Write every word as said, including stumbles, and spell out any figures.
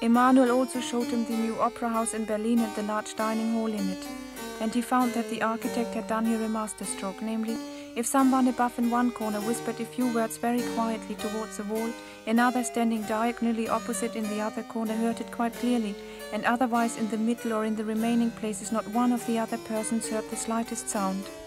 Emanuel also showed him the new opera house in Berlin and the large dining hall in it. And he found that the architect had done here a masterstroke, namely, if someone above in one corner whispered a few words very quietly towards the wall, another standing diagonally opposite in the other corner heard it quite clearly, and otherwise in the middle or in the remaining places not one of the other persons heard the slightest sound.